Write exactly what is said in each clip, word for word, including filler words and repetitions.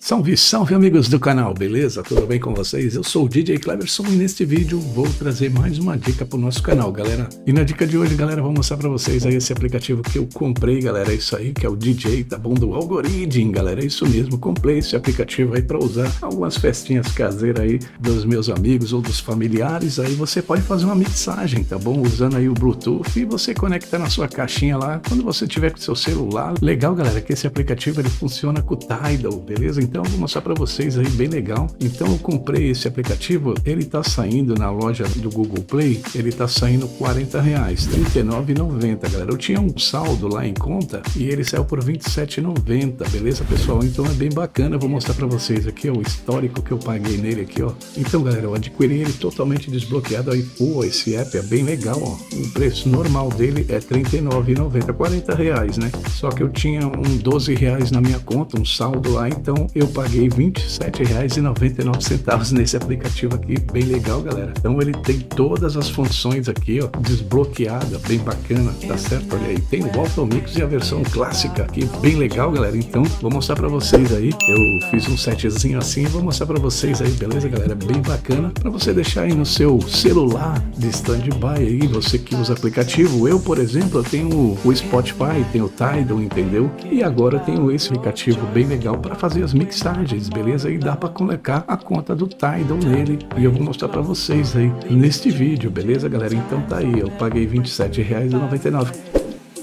Salve, salve amigos do canal, beleza? Tudo bem com vocês? Eu sou o D J Cleverson e neste vídeo vou trazer mais uma dica para o nosso canal, galera. E na dica de hoje, galera, vou mostrar para vocês aí esse aplicativo que eu comprei, galera, é isso aí, que é o D J, tá bom? Do Algoriddim, galera, é isso mesmo, comprei esse aplicativo aí para usar algumas festinhas caseiras aí dos meus amigos ou dos familiares, aí você pode fazer uma mixagem, tá bom? Usando aí o Bluetooth e você conecta na sua caixinha lá, quando você tiver com seu celular. Legal, galera, que esse aplicativo ele funciona com o Tidal, beleza? Então eu vou mostrar para vocês aí, bem legal. Então eu comprei esse aplicativo, ele tá saindo na loja do Google Play, ele tá saindo quarenta reais, trinta e nove reais e noventa centavos, galera. Eu tinha um saldo lá em conta e ele saiu por vinte e sete reais e noventa centavos, beleza, pessoal? Então é bem bacana, eu vou mostrar para vocês aqui, ó, o histórico que eu paguei nele aqui, ó. Então, galera, eu adquiri ele totalmente desbloqueado aí, pô, esse app é bem legal, ó. O preço normal dele é trinta e nove reais e noventa centavos, quarenta reais, né? Só que eu tinha um doze reais na minha conta, um saldo lá, então eu paguei vinte e sete reais e noventa e nove centavos nesse aplicativo aqui, bem legal, galera. Então ele tem todas as funções aqui, ó, desbloqueada, bem bacana, tá certo? Olha aí, tem o Automix e a versão clássica aqui, bem legal, galera. Então vou mostrar pra vocês aí, eu fiz um setzinho assim, vou mostrar pra vocês aí, beleza, galera? Bem bacana, pra você deixar aí no seu celular de stand-by aí, você que usa aplicativo. Eu, por exemplo, eu tenho o Spotify, tenho o Tidal, entendeu? E agora eu tenho esse aplicativo bem legal para fazer as mixagens, beleza? E dá para colocar a conta do Tidal nele e eu vou mostrar para vocês aí neste vídeo, beleza, galera? Então tá aí, eu paguei vinte e sete reais e noventa e nove centavos.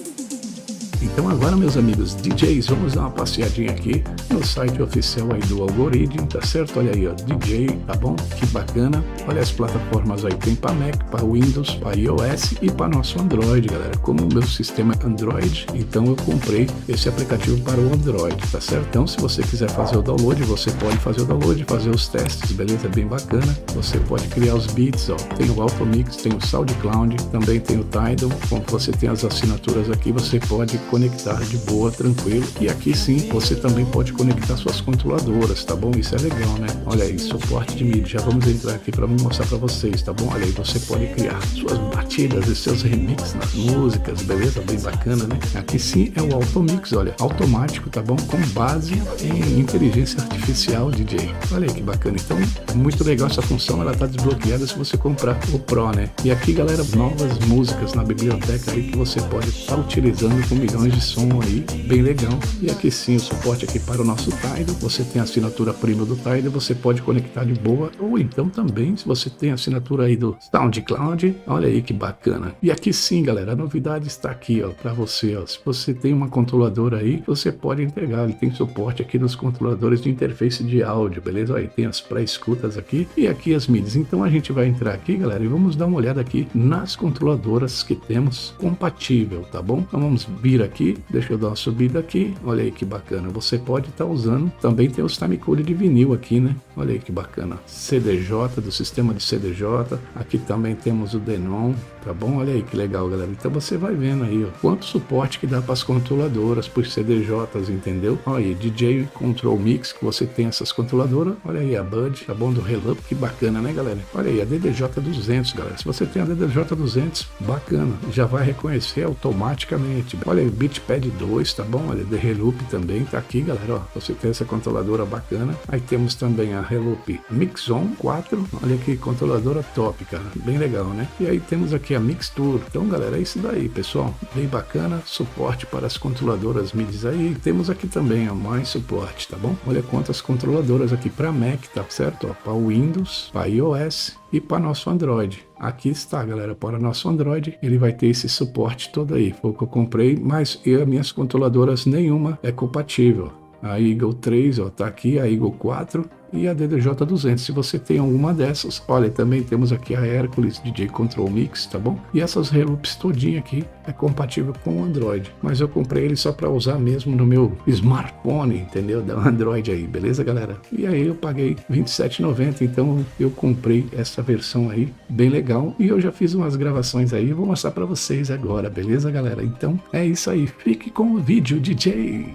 Então agora, meus amigos D Js, vamos dar uma passeadinha aqui no site oficial aí do Algoriddim, tá certo? Olha aí, ó, D J, tá bom? Que bacana. Olha as plataformas aí, tem para Mac, para Windows, para iOS e para nosso Android, galera. Como o meu sistema é Android, então eu comprei esse aplicativo para o Android, tá certo? Então se você quiser fazer o download, você pode fazer o download, fazer os testes, beleza? Bem bacana. Você pode criar os beats, ó. Tem o Automix, tem o SoundCloud, também tem o Tidal. Como você tem as assinaturas aqui, você pode conectar de boa, tranquilo. E aqui sim, você também pode conectar suas controladoras, tá bom? Isso é legal, né? Olha aí, suporte de mídia. Já vamos entrar aqui para mostrar para vocês, tá bom? Olha aí, você pode criar suas batidas e seus remixes nas músicas, beleza? Bem bacana, né? Aqui sim é o Automix, olha, automático, tá bom? Com base em inteligência artificial, D J. Olha aí que bacana. Então, muito legal essa função, ela tá desbloqueada se você comprar o Pro, né? E aqui, galera, novas músicas na biblioteca aí que você pode estar utilizando com milhões de som aí, bem legal. E aqui sim o suporte aqui para o nosso Tidal, você tem a assinatura premium do Tidal, você pode conectar de boa, ou então também se você tem a assinatura aí do SoundCloud, olha aí que bacana. E aqui sim, galera, a novidade está aqui, ó, para você, ó, se você tem uma controladora aí, você pode entregar, ele tem suporte aqui nos controladores de interface de áudio, beleza? Aí tem as pré-escutas aqui e aqui as mídias. Então a gente vai entrar aqui, galera, e vamos dar uma olhada aqui nas controladoras que temos compatível, tá bom? Então vamos vir aqui, deixa eu dar uma subida aqui, olha aí que bacana, você pode estar tá usando, também tem os timecode de vinil aqui, né? Olha aí que bacana, C D J, do sistema de C D J, aqui também temos o Denon, tá bom? Olha aí que legal, galera. Então você vai vendo aí, ó, quanto suporte que dá para as controladoras, para os C D Js, entendeu? Olha aí, D J Control Mix, que você tem essas controladoras, olha aí a Bud, tá bom? Do Relup, que bacana, né, galera? Olha aí, a D D J duzentos, galera. Se você tem a D D J duzentos, bacana, já vai reconhecer automaticamente. Olha aí, Beatpad dois, tá bom? Olha, The Relup também tá aqui, galera, ó. Você tem essa controladora bacana. Aí temos também a Relup Mixon quatro, olha que controladora top, cara, bem legal, né? E aí temos aqui a Mixture. Então, galera, é isso daí, pessoal, bem bacana, suporte para as controladoras M I D I s aí. E temos aqui também, ó, mais suporte, tá bom? Olha quantas controladoras aqui para Mac, tá certo? Ó, para Windows, para iOS e para nosso Android. Aqui está, galera, para nosso Android, ele vai ter esse suporte todo aí. Foi o que eu comprei, mas eu, as minhas controladoras, nenhuma é compatível. A Eagle três, ó, tá aqui, a Eagle quatro e a D D J duzentos. Se você tem alguma dessas, olha, também temos aqui a Hercules D J Control Mix, tá bom? E essas Relups todinha aqui é compatível com o Android, mas eu comprei ele só para usar mesmo no meu smartphone, entendeu? Da Android aí, beleza, galera? E aí eu paguei vinte e sete reais e noventa centavos, então eu comprei essa versão aí, bem legal, e eu já fiz umas gravações aí, vou mostrar para vocês agora, beleza, galera? Então é isso aí, fique com o vídeo, D J!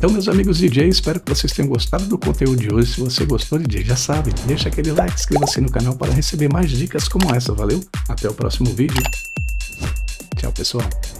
Então, meus amigos D J, espero que vocês tenham gostado do conteúdo de hoje. Se você gostou, D J, já sabe, deixa aquele like, inscreva-se no canal para receber mais dicas como essa, valeu? Até o próximo vídeo. Tchau, pessoal.